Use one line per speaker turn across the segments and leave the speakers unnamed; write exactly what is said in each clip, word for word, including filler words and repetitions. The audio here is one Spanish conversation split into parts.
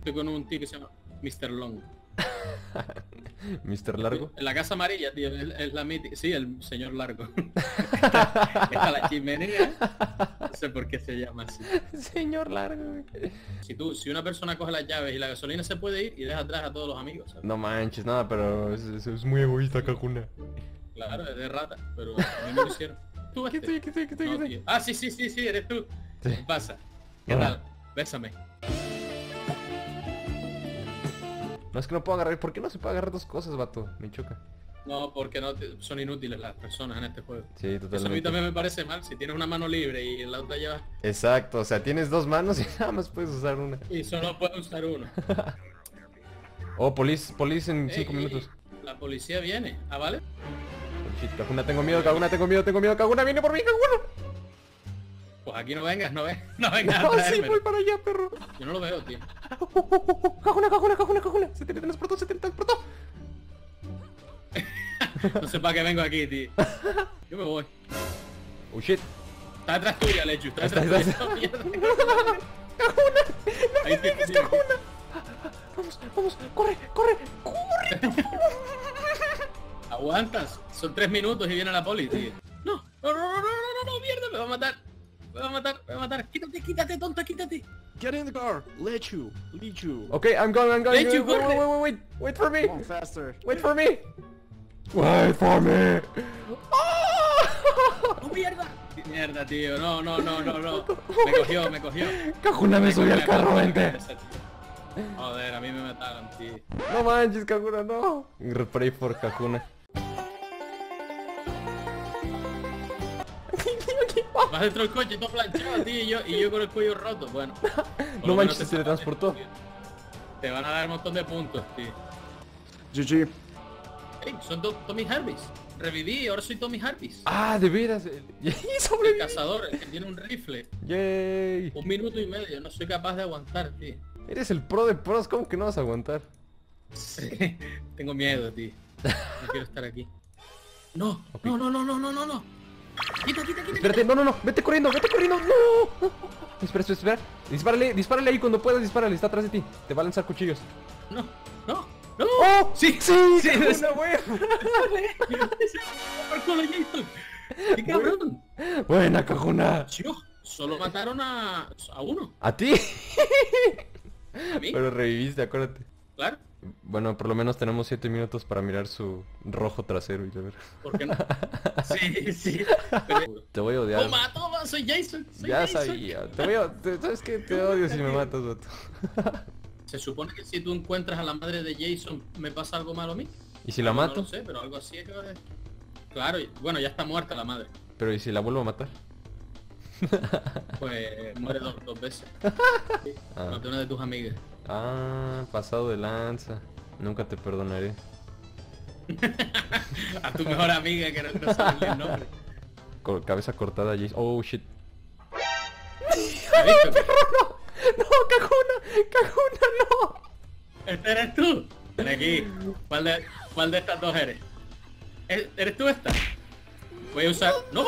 Estoy con un tío que se llama mister Long.
¿mister Largo?
En la casa amarilla, tío, es, es la mítica. Sí, el señor Largo. está, está la chimenea. No sé por qué se llama así.
Señor Largo.
Si tú, si una persona coge las llaves y la gasolina se puede ir y deja atrás a todos los amigos, ¿sabes?
No manches, nada, pero es, es, es muy egoísta, Kakuna.
Claro, es de rata, pero a mí me lo hicieron. ¿Tú
¿Qué
este?
estoy, qué estoy, qué estoy,
No,
qué estoy?
tío. Ah, sí, sí, sí, sí, eres tú.
Sí.
¿Qué pasa? ¿Qué
Hola.
tal? Bésame.
No, es que no puedo agarrar. ¿Por qué no se puede agarrar dos cosas, vato? Me choca.
No, porque no te- son inútiles las personas en este juego.
Sí,
Eso a mí
totalmente.
también me parece mal. Si tienes una mano libre y en la otra llevas...
Exacto, o sea, tienes dos manos y nada más puedes usar una.
Y solo puedes usar uno.
Oh, police, police en
Ey,
cinco
ey,
minutos.
La policía viene. ¿Ah, vale?
Oh, shit, Kakuna, tengo miedo, Kakuna, tengo miedo, tengo miedo, Kakuna, viene por mí, Kakuna.
Pues aquí no vengas, no, ve no vengas a
No, sí,
traérmelo.
voy para allá, perro.
Yo no lo veo, tío.
Oh, oh, oh, oh, Kakuna, Kakuna, Kakuna, Kakuna. Se teletransportó, se teletransportó.
No sé para qué vengo aquí, tío. Yo me voy.
Oh, shit.
Está detrás tuya, Lechu. Está
Está-
detrás
está-
tuya. Mierda.
Kakuna, no
Ahí
me
te-
dejes,
tío.
Kakuna. Vamos, vamos, corre, corre, corre.
Aguantas. Son tres minutos y viene la poli, tío. No, no, no, no, no, no, no, mierda, me va a matar. Me va a matar, me va a matar. Quítate, quítate, tonta, quítate.
Get in the car. Let you. Lead you.
Okay, I'm going, I'm going.
Let you
wait,
go.
wait, wait, wait, wait, wait for me.
Come on, faster.
Wait for me. Wait for me. Oh!
¡Oh, mierda! Mierda, tío. No, no, no, no, no. Me cogió, me cogió.
Kakuna, me subí al carro, vente.
Joder, a mí me mataron, tío.
No manches, Kakuna, no. Pray for Kakuna.
Vas dentro del coche, todo planchado, tío, y yo, y yo con el cuello roto. Bueno. por
No
lo menos
manches,
te
se le
salvaste,
transportó.
tío. Te van a dar un montón de puntos, tío.
G G.
Ey, son do- Tommy Harvis. Reviví, ahora soy Tommy Harvis.
Ah, de veras. Y
El
sobreviví.
cazador, el que tiene un rifle.
Yay.
Un minuto y medio, no soy capaz de aguantar, tío.
Eres el pro de pros, ¿cómo que no vas a aguantar?
Sí, tengo miedo, tío. No quiero estar aquí. No,
Ok.
no, no, no, no, no, no, no. Quita, quita, quita.
Espérate, no, no, no, vete corriendo, vete corriendo, no. Espera, espera, espera. Dispárale, dispárale ahí cuando puedas, dispárale, está atrás de ti. Te va a lanzar cuchillos.
No, no, no.
¡Oh!
Sí,
¡Sí!
sí,
Kakuna,
sí.
buena.
Por culo, Jason. ¡Qué cabrón!
Buena, Kakuna.
Chiu, solo mataron a, a uno.
¿A ti?
A mí,
Pero reviviste, acuérdate.
claro.
Bueno, por lo menos tenemos siete minutos para mirar su rojo trasero y ver.
¿Por qué no? Sí, sí. Pero...
Te voy a odiar.
Toma, toma, soy Jason. Soy
Ya
Jason.
sabía. Te voy a... te- ¿Sabes qué? Te odio si me matas, vato.
Se supone que si tú encuentras a la madre de Jason, ¿me pasa algo malo a mí?
¿Y si la
No
mato?
lo sé, pero algo así es que va a ser. Claro, y- bueno, ya está muerta la madre.
Pero ¿y si la vuelvo a matar?
Pues muere dos, dos veces.
Ah.
Maté una de tus amigas.
Ah, pasado de lanza. Nunca te perdonaré.
A tu mejor amiga que no, no sabe el nombre.
Co- cabeza cortada, Jason. Oh, shit.
¿Has visto?
No, Kakuna, Kakuna, no.
¿Este eres tú? Ven aquí. ¿Cuál de, cuál de estas dos eres? ¿E- ¿Eres tú esta? Voy a usar... ¡No!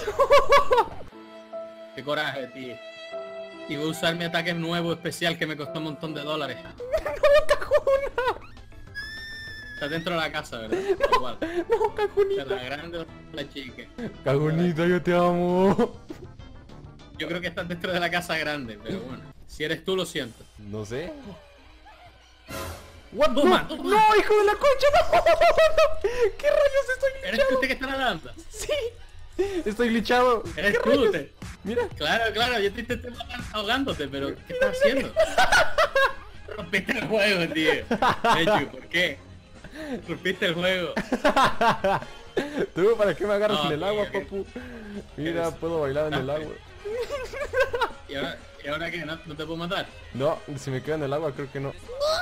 ¡Qué coraje, tío! Y voy a usar mi ataque nuevo especial que me costó un montón de dólares.
No, Kakuna.
Está dentro de la casa, ¿verdad? Da igual.
No,
¿Es
Kakunita.
la grande o la chica?
Kakunita, yo te amo.
Yo creo que estás dentro de la casa grande, pero bueno. Si eres tú, lo siento.
No sé. What?
Toma,
no,
toma.
no, hijo de la concha, no, no. ¿Qué rayos estoy
¿Eres
glitchado?
tú este que está nadando?
Sí, estoy glitchado.
¿Eres
¿Qué
tú?
rayos?
Te...
Mira.
Claro, claro, yo te intenté matar ahogándote, pero ¿qué estás haciendo? Rompiste el juego, tío. Lechu, ¿por qué? Rompiste el juego.
¿Tú para qué me agarras
No,
en el
tío,
agua,
que-
papu? Mira,
eres-
puedo bailar en el agua.
¿Y ahora, ¿y ahora qué? ¿No, ¿No te puedo matar?
No, si me quedo en el agua creo que no.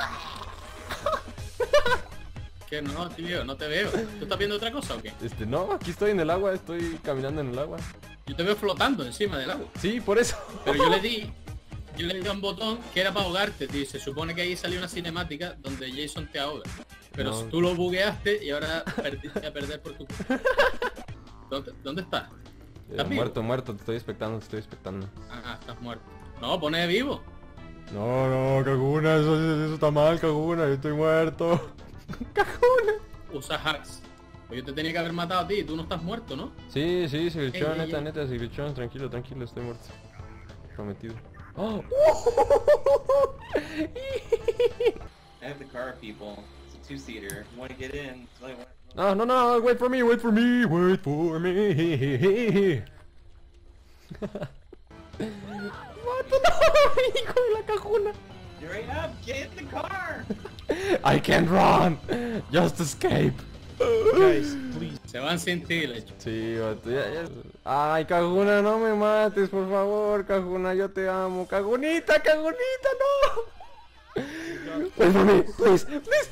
¿Qué no, tío? No te veo. ¿Tú estás viendo otra cosa o qué?
Este, no, aquí estoy en el agua, estoy caminando en el agua.
Yo te veo flotando encima del agua.
Sí, por eso.
Pero yo le di... Yo le di a un botón que era para ahogarte, tío. Se supone que ahí salió una cinemática donde Jason te ahoga. Pero
No.
si tú lo bugueaste y ahora perdiste a perder por tu culpa. ¿Dónde, ¿Dónde estás?
Eh,
¿Estás vivo?
muerto, muerto, te estoy expectando, te estoy expectando.
Ah, estás muerto. No, pone vivo.
No, no, Kaguna, eso, eso está mal, Kaguna, yo estoy muerto. Kaguna.
Usa hacks. Pues yo te tenía que haber matado a ti, tú no estás muerto, ¿no?
Sí, sí, se glitchó,
Ey, ey,
neta,
ey.
neta, se glitchó, tranquilo, tranquilo, estoy muerto. Prometido. ¡Oh!
I have the car, people. It's a two-seater. You want to get in? It's only one-
No, no, no, wait for me, wait for me, wait for me. What the no, hijo de la Kaguna.
Hurry up! Get in the car!
I can't run, just escape.
Guys, please.
Se van sin ti, Lechu.
Sí, vato, ya, ya. Ay, Kaguna, no me mates, por favor, Kaguna, yo te amo. Kagunita, Kagunita, no. Wait for me, please, please.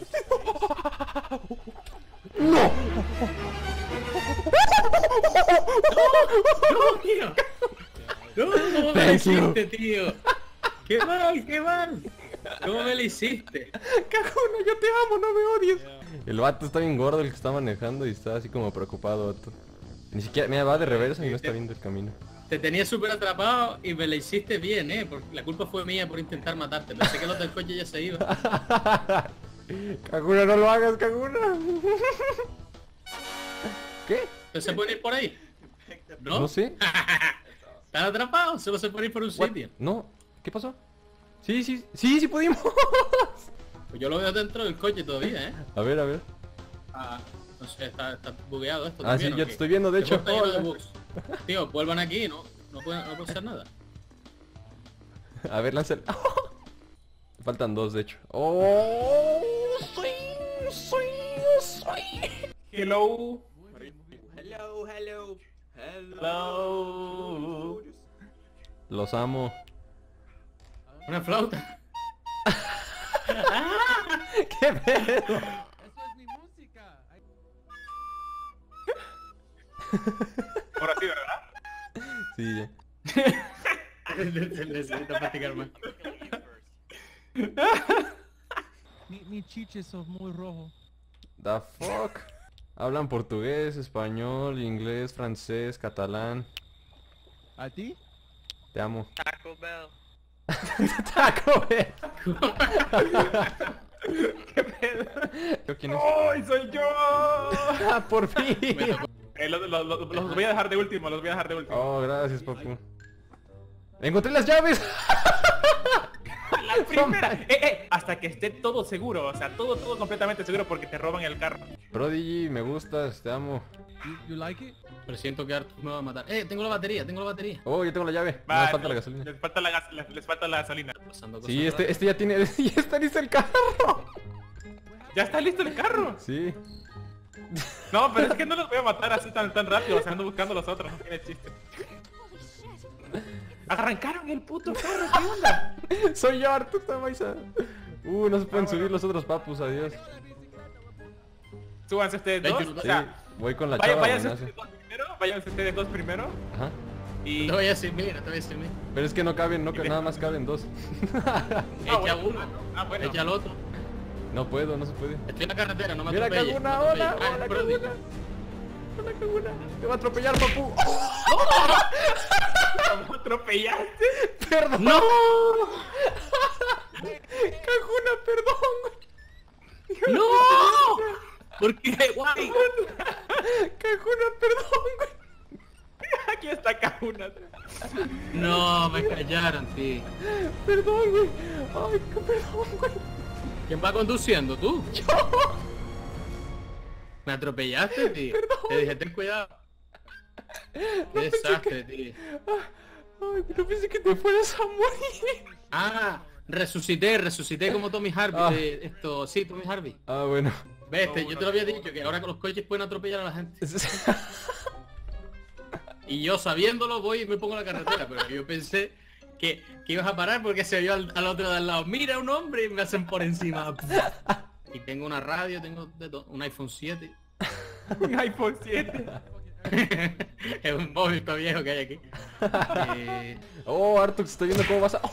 No.
¡No, tío! ¡No, cómo me lo
Thank you.
hiciste, tío! ¡Qué mal, qué mal! ¿Cómo me lo hiciste?
Kaguna, yo te amo, no me odies. El vato está bien gordo, el que está manejando, y está así como preocupado, vato. Ni siquiera, mira, va de reversa y no está viendo el camino.
Te tenía súper atrapado y me lo hiciste bien, ¿eh? Porque la culpa fue mía por intentar matarte. Pensé que los del coche ya se iban.
Kaguna, no lo hagas, Kaguna. ¿Qué?
¿No se pueden ir por ahí? ¿No?
No sé.
Están atrapados, solo se pueden ir por un
What?
sitio.
No, ¿qué pasó? Sí, sí, sí, sí pudimos.
Pues yo lo veo dentro del coche todavía, ¿eh?
A ver, a ver.
Ah, no sé, está, está bugueado esto.
Ah, sí,
también, ¿o
ya
qué?
te estoy viendo, de
Esto
hecho.
está lleno de
Hola.
bugs. Tío, vuelvan aquí, no, no pueden, no pueden hacer nada.
A ver, lánzalo. Faltan dos, de hecho. Oh, soy, soy, soy.
Hello! Hello, hello! Hello!
Los amo.
Una flauta.
¿Qué pedo?
Ahora sí, ¿verdad?
Sí, ya.
Necesito practicar más.
Mi, mi chiche sos muy rojo.
The fuck. Hablan portugués, español, inglés, francés, catalán.
¿A ti?
Te amo.
Taco Bell.
Taco Bell. ¿Yo quién es?
¡Ay, soy yo!
Ah, por fin.
Me tocó.
Eh, los, los- los- los voy a dejar de último, los voy a dejar de último.
Oh, gracias, papu. Encontré las llaves.
La primera. Eh, eh, hasta que esté todo seguro, o sea, todo, todo completamente seguro porque te roban el carro.
Prodigy, me gustas, te amo.
You, you like it?
Pero siento que Arthur me va a matar. Eh, tengo la batería, tengo la batería.
Oh, yo tengo la llave. No
Va,
me falta
no,
la gasolina.
Les falta la, gas- les, les falta la gasolina.
Pasando cosas
Sí, este,
raras.
este ya tiene. Ya está listo el carro.
¿Ya está listo el carro?
Sí.
No, pero es que no los voy a matar así tan, tan rápido, o sea, ando buscando los otros, no tiene chiste. Arrancaron el puto carro, ¿qué onda?
Soy yo, Arthur Tamaisa. Uh, no se pueden subir los otros papus, adiós.
Súbanse ustedes
Ven,
dos,
yo no-
o
Sí,
sea,
voy con la
vaya-
chava.
váyanse
buenaza.
ustedes dos primero, váyanse ustedes dos primero
Ajá.
y...
No te voy a decir mí, no te voy a decir mí.
Pero es que no caben, no ca- nada más caben dos.
Echa
bueno.
uno,
Ah, bueno.
echa el otro.
No puedo, no se puede.
Estoy en la carretera, no me
Mira,
atropelles.
Kaguna,
no me
hola,
atropelles. Ah,
hola,
Brody.
Kaguna. Hola, Kaguna. Te va a atropellar, papu.
¿Cómo atropellaste?
Perdón.
¡No!
Kaguna, perdón, güey.
¡No! ¿Por qué, guay?
Kaguna, perdón, güey.
Aquí está Kaguna.
No, me callaron, tío.
Perdón, güey. Ay, qué perdón, güey.
¿Quién va conduciendo? ¿Tú?
Yo.
Me atropellaste, tío. Te dije, ten cuidado. Qué desastre, tío.
Ay, no pensé que te fueras a morir.
Ah, resucité, resucité como Tommy Harvey.
Ah.
eh, esto, sí, Tommy Harvey.
Ah, bueno.
Ves, te- yo te lo había dicho, que ahora con los coches pueden atropellar a la gente. Y yo sabiéndolo voy y me pongo en la carretera, pero yo pensé que, que ibas a parar porque se vio al, al otro de al lado. Mira un hombre y me hacen por encima. Y tengo una radio, tengo de todo, un iPhone siete.
Un iPhone siete.
Es un móvil todo viejo que hay aquí. Eh,
Oh, Arthur, estoy viendo cómo vas a...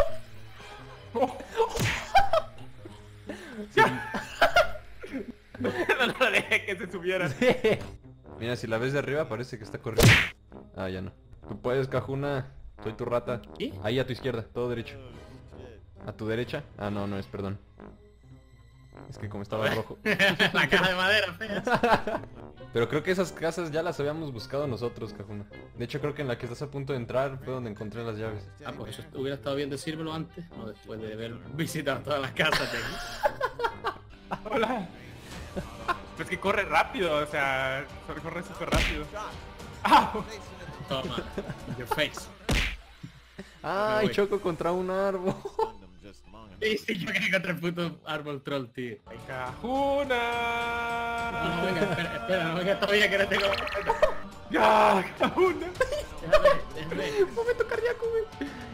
No lo dejé que se subiera.
Mira, si la ves de arriba parece que está corriendo. Ah, ya no. Tú puedes, Kaguna. Soy tu rata.
¿Qué?
Ahí a tu izquierda, todo derecho. A tu derecha. Ah, no, no es, perdón. Es que como estaba rojo.
La caja de madera, fea.
Pero creo que esas casas ya las habíamos buscado nosotros, Cajuna. De hecho, creo que en la que estás a punto de entrar fue donde encontré las llaves.
Ah, pues eso hubiera estado bien decírmelo antes, no después de haber visitado todas las casas de aquí.
Hola. Pues que corre rápido, o sea, corre súper rápido. ¡Au!
Toma, in your face.
¡Ay,
voy.
choco contra un árbol!
Sí, sí, yo que encontré el puto árbol troll, tío.
¡Ay, Cajuna!
No, venga, espera, espera, no venga todavía que no tengo...
¡Ya, Cajuna!
Déjame, déjame.
¡Momento cardíaco, güey!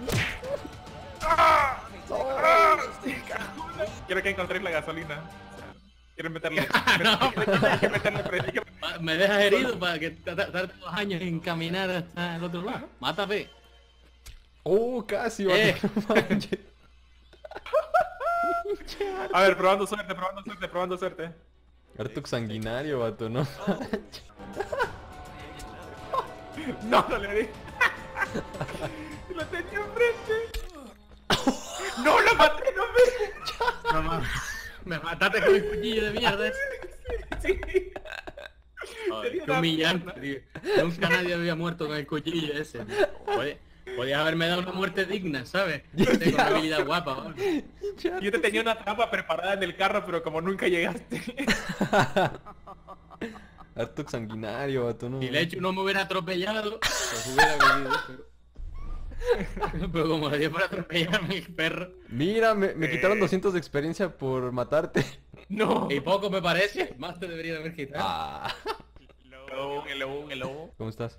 ¡Ah! ¡Ah! Cajuna. Quiero que encontréis la gasolina. O sea, quiero meterle...
No.
Hay que meterle... hay que-
Pa- Me dejas herido para que tardarte dos años en caminar hasta el otro lado. Mátame.
¡Oh, casi!
Eh.
vato, no manches.
A ver, probando suerte, probando suerte, probando suerte.
Artux sanguinario, vato, ¿no?
No, no le di. Lo tenía enfrente. No, lo maté, no me...
No mames. Me mataste con el cuchillo de mierda ese.
Sí.
Joder,
Tenía
qué
una
humillante,
pierna.
tío. Nunca nadie había muerto con el cuchillo ese. Tío. Podías podías haberme dado una muerte digna, ¿sabes? Tengo una habilidad guapa, ¿vale?
Yo te tenía una trampa preparada en el carro, pero como nunca llegaste.
Artux sanguinario, vato, ¿no?
Si el hecho no me hubiera atropellado, pues hubiera vivido, pero... pero como le dio por atropellarme el perro.
Mira, me, me
Eh.
quitaron doscientos de experiencia por matarte.
No.
Y poco me parece, más te debería de haber quitado.
Ah.
Hello, hello, hello.
¿Cómo estás?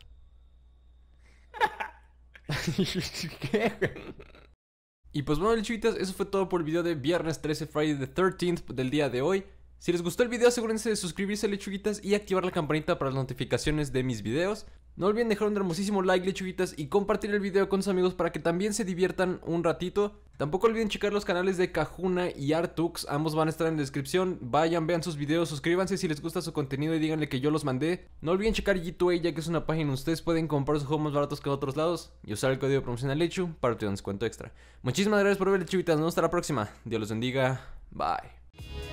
¿Qué, güey? Y pues bueno, lechuguitas, eso fue todo por el video de viernes trece, Friday the thirteenth del día de hoy. Si les gustó el video, asegúrense de suscribirse, lechuguitas, y activar la campanita para las notificaciones de mis videos. No olviden dejar un hermosísimo like, lechuguitas, y compartir el video con sus amigos para que también se diviertan un ratito. Tampoco olviden checar los canales de Cajuna y Artux, ambos van a estar en la descripción. Vayan, vean sus videos, suscríbanse si les gusta su contenido y díganle que yo los mandé. No olviden checar G dos A, ya que es una página donde ustedes pueden comprar sus juegos más baratos que en otros lados y usar el código promocional Lechu para obtener un descuento extra. Muchísimas gracias por ver, lechuguitas, nos vemos hasta la próxima. Dios los bendiga, bye.